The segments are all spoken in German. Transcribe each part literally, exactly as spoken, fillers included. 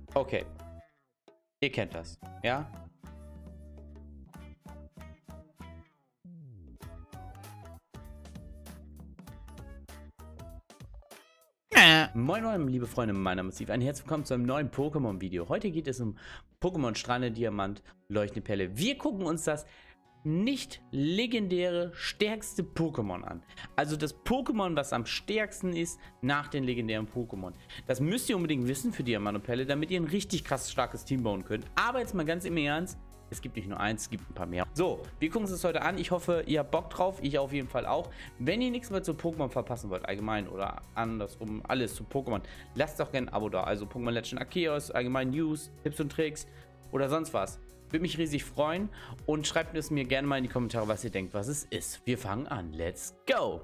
Okay. Ihr kennt das, ja? Moin moin, liebe Freunde, mein Name ist Steve. Ein herzlich willkommen zu einem neuen Pokémon-Video. Heute geht es um Pokémon Strahlende Diamant, Leuchtende Perle. Wir gucken uns das nicht legendäre stärkste Pokémon an. Also das Pokémon, was am stärksten ist nach den legendären Pokémon. Das müsst ihr unbedingt wissen für Diamant und Perle, damit ihr ein richtig krass starkes Team bauen könnt. Aber jetzt mal ganz im Ernst, es gibt nicht nur eins, es gibt ein paar mehr. So, wir gucken uns das heute an. Ich hoffe, ihr habt Bock drauf. Ich auf jeden Fall auch. Wenn ihr nichts mehr zu Pokémon verpassen wollt, allgemein oder andersrum, alles zu Pokémon, lasst doch gerne ein Abo da. Also Pokémon Legend Arceus, allgemein News, Tipps und Tricks oder sonst was. Würde mich riesig freuen und schreibt es mir gerne mal in die Kommentare, was ihr denkt, was es ist. Wir fangen an. Let's go!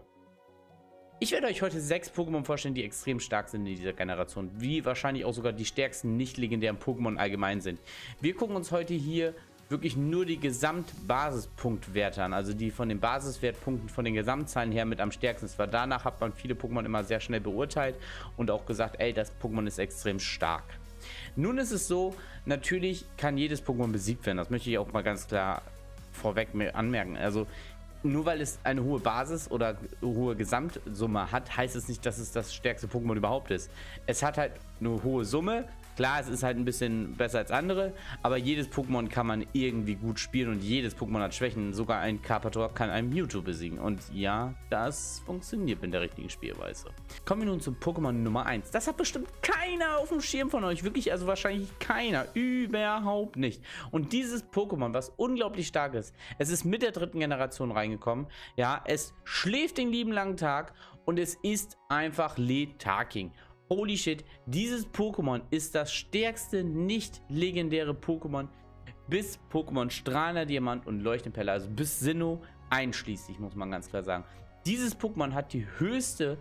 Ich werde euch heute sechs Pokémon vorstellen, die extrem stark sind in dieser Generation, wie wahrscheinlich auch sogar die stärksten nicht legendären Pokémon allgemein sind. Wir gucken uns heute hier wirklich nur die Gesamtbasispunktwerte an, also die von den Basiswertpunkten, von den Gesamtzahlen her mit am stärksten ist, weil danach hat man viele Pokémon immer sehr schnell beurteilt und auch gesagt, ey, das Pokémon ist extrem stark. Nun ist es so, natürlich kann jedes Pokémon besiegt werden, das möchte ich auch mal ganz klar vorweg anmerken, also nur weil es eine hohe Basis oder hohe Gesamtsumme hat, heißt es nicht, dass es das stärkste Pokémon überhaupt ist. Es hat halt eine hohe Summe. Klar, es ist halt ein bisschen besser als andere, aber jedes Pokémon kann man irgendwie gut spielen und jedes Pokémon hat Schwächen. Sogar ein Carpador kann einen Mewtwo besiegen. Und ja, das funktioniert mit der richtigen Spielweise. Kommen wir nun zum Pokémon Nummer eins. Das hat bestimmt keiner auf dem Schirm von euch. Wirklich, also wahrscheinlich keiner. Überhaupt nicht. Und dieses Pokémon, was unglaublich stark ist, es ist mit der dritten Generation reingekommen. Ja, es schläft den lieben langen Tag und es ist einfach Letharking. Holy shit, dieses Pokémon ist das stärkste nicht legendäre Pokémon bis Pokémon Strahlender Diamant und Leuchtende Perle, also bis Sinnoh einschließlich, muss man ganz klar sagen. Dieses Pokémon hat die höchste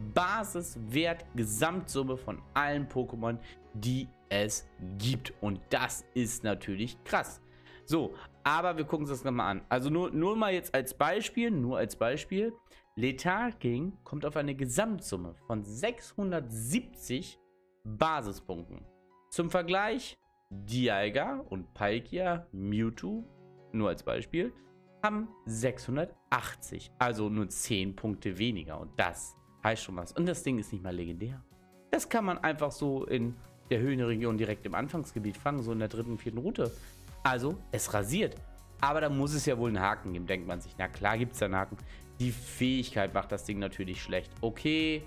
Basiswert-Gesamtsumme von allen Pokémon, die es gibt. Und das ist natürlich krass. So, aber wir gucken uns das nochmal an. Also nur, nur mal jetzt als Beispiel, nur als Beispiel. Letharking kommt auf eine Gesamtsumme von sechshundertsiebzig Basispunkten. Zum Vergleich, Dialga und Palkia, Mewtwo, nur als Beispiel, haben sechshundertachtzig. Also nur zehn Punkte weniger. Und das heißt schon was. Und das Ding ist nicht mal legendär. Das kann man einfach so in der Höhenregion direkt im Anfangsgebiet fangen, so in der dritten, vierten Route. Also, es rasiert. Aber da muss es ja wohl einen Haken geben, denkt man sich. Na klar gibt es da einen Haken. Die Fähigkeit macht das Ding natürlich schlecht. Okay.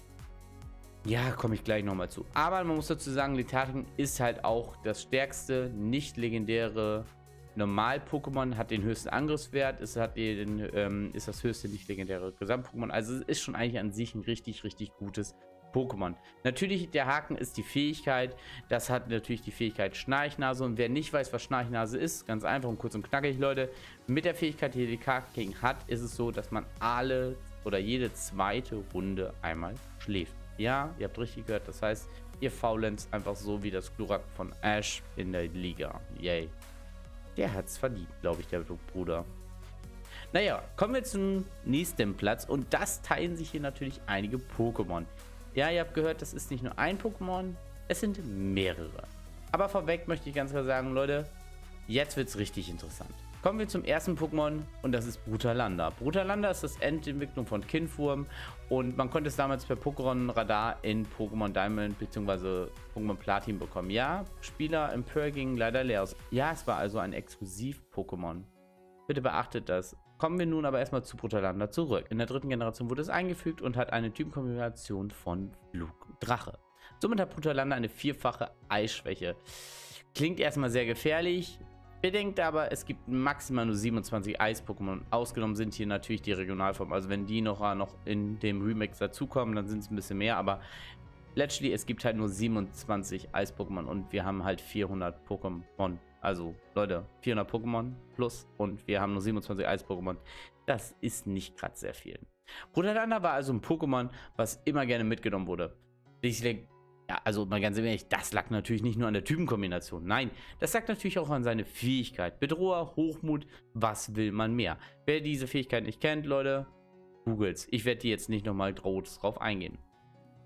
Ja, komme ich gleich nochmal zu. Aber man muss dazu sagen, Letharking ist halt auch das stärkste, nicht legendäre Normal-Pokémon. Hat den höchsten Angriffswert. Es hat den, ähm, ist das höchste nicht legendäre Gesamt-Pokémon. Also es ist schon eigentlich an sich ein richtig, richtig gutes Pokémon. Natürlich, der Haken ist die Fähigkeit. Das hat natürlich die Fähigkeit Schnarchnase. Und wer nicht weiß, was Schnarchnase ist, ganz einfach und kurz und knackig, Leute. Mit der Fähigkeit, die Letharking hat, ist es so, dass man alle oder jede zweite Runde einmal schläft. Ja, ihr habt richtig gehört. Das heißt, ihr faulenzt einfach so wie das Glurak von Ash in der Liga. Yay. Der hat's verdient, glaube ich, der Bruder. Naja, kommen wir zum nächsten Platz. Und das teilen sich hier natürlich einige Pokémon. Ja, ihr habt gehört, das ist nicht nur ein Pokémon, es sind mehrere. Aber vorweg möchte ich ganz klar sagen, Leute, jetzt wird es richtig interessant. Kommen wir zum ersten Pokémon und das ist Brutalanda. Brutalanda ist das Endentwicklung von Kindwurm und man konnte es damals per Pokémon Radar in Pokémon Diamond bzw. Pokémon Platin bekommen. Ja, Spieler im Pearl gingen leider leer aus. Ja, es war also ein Exklusiv-Pokémon. Bitte beachtet das. Kommen wir nun aber erstmal zu Brutalanda zurück. In der dritten Generation wurde es eingefügt und hat eine Typenkombination von Flug und Drache. Somit hat Brutalanda eine vierfache Eisschwäche. Klingt erstmal sehr gefährlich. Bedenkt aber, es gibt maximal nur siebenundzwanzig Eis-Pokémon. Ausgenommen sind hier natürlich die Regionalformen. Also wenn die noch, noch in dem Remix dazukommen, dann sind es ein bisschen mehr. Aber letztlich, es gibt halt nur siebenundzwanzig Eis-Pokémon und wir haben halt vierhundert Pokémon. Also, Leute, vierhundert Pokémon plus und wir haben nur siebenundzwanzig Eis-Pokémon. Das ist nicht gerade sehr viel. Brutalanda war also ein Pokémon, was immer gerne mitgenommen wurde. Ja, also mal ganz ehrlich, das lag natürlich nicht nur an der Typenkombination. Nein, das lag natürlich auch an seine Fähigkeit. Bedroher, Hochmut, was will man mehr? Wer diese Fähigkeit nicht kennt, Leute, googelt's. Ich werde die jetzt nicht nochmal drauf eingehen.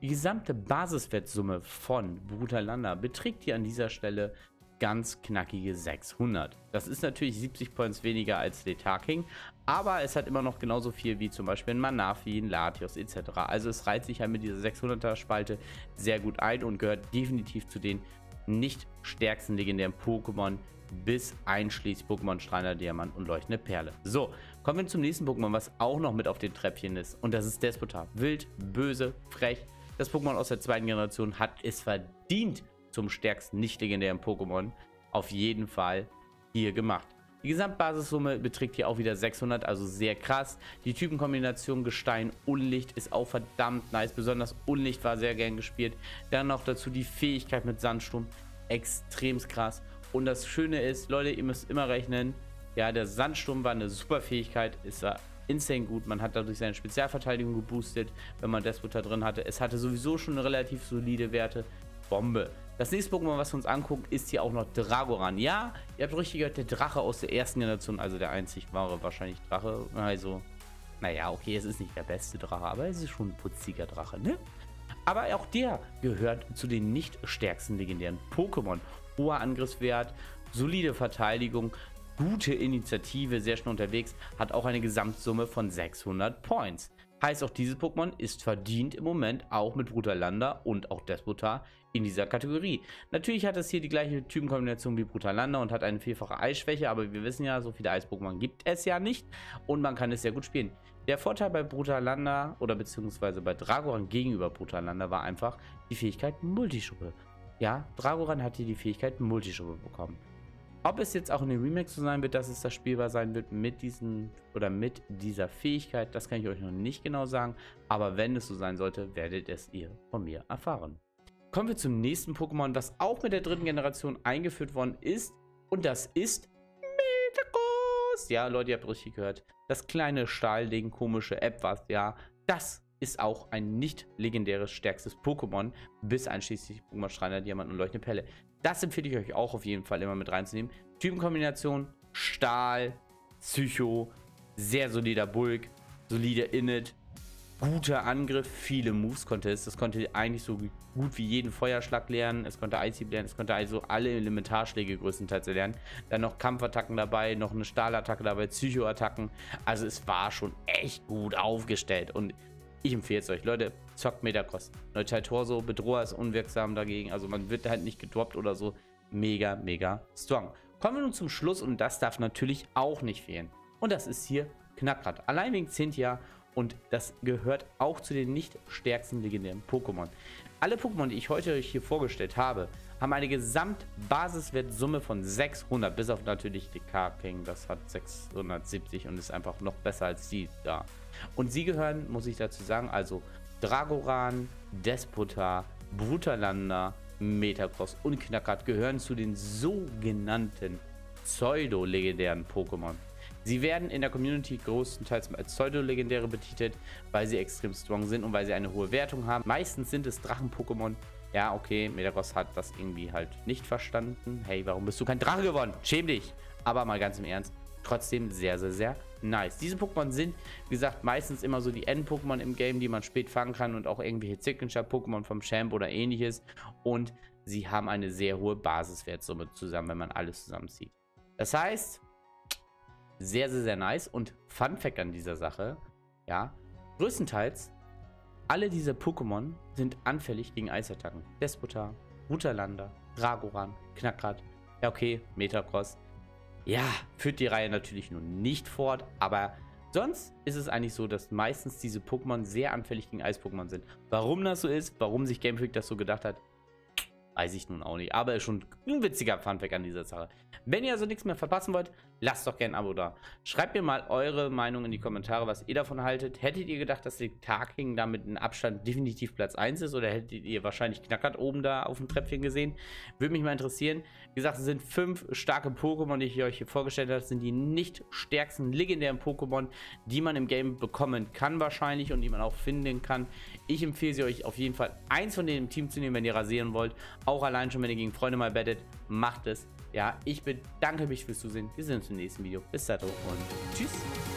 Die gesamte Basiswertsumme von Brutalanda beträgt hier an dieser Stelle ganz knackige sechshundert. Das ist natürlich siebzig Points weniger als Letarking, aber es hat immer noch genauso viel wie zum Beispiel ein Manafi, ein Latios et cetera. Also es reiht sich halt mit dieser sechshunderter Spalte sehr gut ein und gehört definitiv zu den nicht stärksten legendären Pokémon bis einschließlich Pokémon Strahlender Diamant und Leuchtende Perle. So, kommen wir zum nächsten Pokémon, was auch noch mit auf dem Treppchen ist. Und das ist Despotar. Wild, böse, frech. Das Pokémon aus der zweiten Generation hat es verdient, zum stärksten nicht legendären Pokémon auf jeden Fall hier gemacht. Die Gesamtbasissumme beträgt hier auch wieder sechshundert, also sehr krass. Die Typenkombination Gestein, Unlicht ist auch verdammt nice. Besonders Unlicht war sehr gern gespielt. Dann noch dazu die Fähigkeit mit Sandsturm. Extrem krass. Und das Schöne ist, Leute, ihr müsst immer rechnen, ja, der Sandsturm war eine super Fähigkeit, ist war insane gut. Man hat dadurch seine Spezialverteidigung geboostet, wenn man Despotar drin hatte. Es hatte sowieso schon relativ solide Werte. Bombe. Das nächste Pokémon, was wir uns angucken, ist hier auch noch Dragoran. Ja, ihr habt richtig gehört, der Drache aus der ersten Generation, also der einzig wahre wahrscheinlich Drache. Also, naja, okay, es ist nicht der beste Drache, aber es ist schon ein putziger Drache, ne? Aber auch der gehört zu den nicht stärksten legendären Pokémon. Hoher Angriffswert, solide Verteidigung, gute Initiative, sehr schnell unterwegs, hat auch eine Gesamtsumme von sechshundert Points. Heißt, auch dieses Pokémon ist verdient im Moment auch mit Brutalanda und auch Despotar in dieser Kategorie. Natürlich hat es hier die gleiche Typenkombination wie Brutalanda und hat eine vierfache Eisschwäche, aber wir wissen ja, so viele Eis-Pokémon gibt es ja nicht und man kann es sehr gut spielen. Der Vorteil bei Brutalanda oder beziehungsweise bei Dragoran gegenüber Brutalanda war einfach die Fähigkeit Multischuppe. Ja, Dragoran hat hier die Fähigkeit Multischuppe bekommen. Ob es jetzt auch in den Remakes so sein wird, dass es das spielbar sein wird mit diesen oder mit dieser Fähigkeit, das kann ich euch noch nicht genau sagen. Aber wenn es so sein sollte, werdet es ihr von mir erfahren. Kommen wir zum nächsten Pokémon, was auch mit der dritten Generation eingeführt worden ist. Und das ist Metagross. Ja, Leute, ihr habt richtig gehört. Das kleine Stahlding, komische Etwas, ja, das ist auch ein nicht legendäres stärkstes Pokémon, bis einschließlich Pokémon Strahlender Diamant und Leuchtende Perle. Das empfehle ich euch auch auf jeden Fall immer mit reinzunehmen. Typenkombination, Stahl, Psycho, sehr solider Bulk, solide Init, guter Angriff, viele Moves konnte es. Das konnte eigentlich so gut wie jeden Feuerschlag lernen, es konnte Eishieb lernen, es konnte also alle Elementarschläge größtenteils lernen. Dann noch Kampfattacken dabei, noch eine Stahlattacke dabei, Psychoattacken. Also es war schon echt gut aufgestellt und ich empfehle es euch, Leute, zockt Metagross. Neutral Torso, Bedroher ist unwirksam dagegen, also man wird halt nicht gedroppt oder so. Mega, mega strong. Kommen wir nun zum Schluss und das darf natürlich auch nicht fehlen. Und das ist hier Knackrad. Allein wegen Cynthia und das gehört auch zu den nicht stärksten legendären Pokémon. Alle Pokémon, die ich heute euch hier vorgestellt habe, haben eine Gesamtbasiswertsumme von sechshundert, bis auf natürlich die Carking, das hat sechshundertsiebzig und ist einfach noch besser als die da. Und sie gehören, muss ich dazu sagen, also Dragoran, Despotar, Brutalanda, Metagross und Knackrad gehören zu den sogenannten pseudo-legendären Pokémon. Sie werden in der Community größtenteils als pseudo-legendäre betitelt, weil sie extrem strong sind und weil sie eine hohe Wertung haben. Meistens sind es Drachen-Pokémon. Ja, okay, Metagross hat das irgendwie halt nicht verstanden. Hey, warum bist du kein Drache geworden? Schäm dich! Aber mal ganz im Ernst, trotzdem sehr, sehr, sehr nice. Diese Pokémon sind, wie gesagt, meistens immer so die End-Pokémon im Game, die man spät fangen kann und auch irgendwelche Signature-Pokémon vom Champ oder ähnliches. Und sie haben eine sehr hohe Basiswertsumme zusammen, wenn man alles zusammenzieht. Das heißt, sehr, sehr, sehr nice. Und Fun Fact an dieser Sache, ja, größtenteils alle diese Pokémon sind anfällig gegen Eisattacken. Despotar, Brutalanda, Dragoran, Knackrad, ja okay, Metagross. Ja, führt die Reihe natürlich nur nicht fort, aber sonst ist es eigentlich so, dass meistens diese Pokémon sehr anfällig gegen Eis-Pokémon sind. Warum das so ist, warum sich Game Freak das so gedacht hat, weiß ich nun auch nicht. Aber ist schon ein witziger Funfact an dieser Sache. Wenn ihr also nichts mehr verpassen wollt, lasst doch gerne ein Abo da. Schreibt mir mal eure Meinung in die Kommentare, was ihr davon haltet. Hättet ihr gedacht, dass die Tarking da mit einem Abstand definitiv Platz eins ist? Oder hättet ihr wahrscheinlich Knackrad oben da auf dem Treppchen gesehen? Würde mich mal interessieren. Wie gesagt, es sind fünf starke Pokémon, die ich euch hier vorgestellt habe. Das sind die nicht stärksten legendären Pokémon, die man im Game bekommen kann wahrscheinlich und die man auch finden kann. Ich empfehle sie euch auf jeden Fall, eins von denen im Team zu nehmen, wenn ihr rasieren wollt. Auch allein schon, wenn ihr gegen Freunde mal bettet, macht es. Ja, ich bedanke mich fürs Zusehen. Wir sehen uns im nächsten Video. Bis dato und tschüss.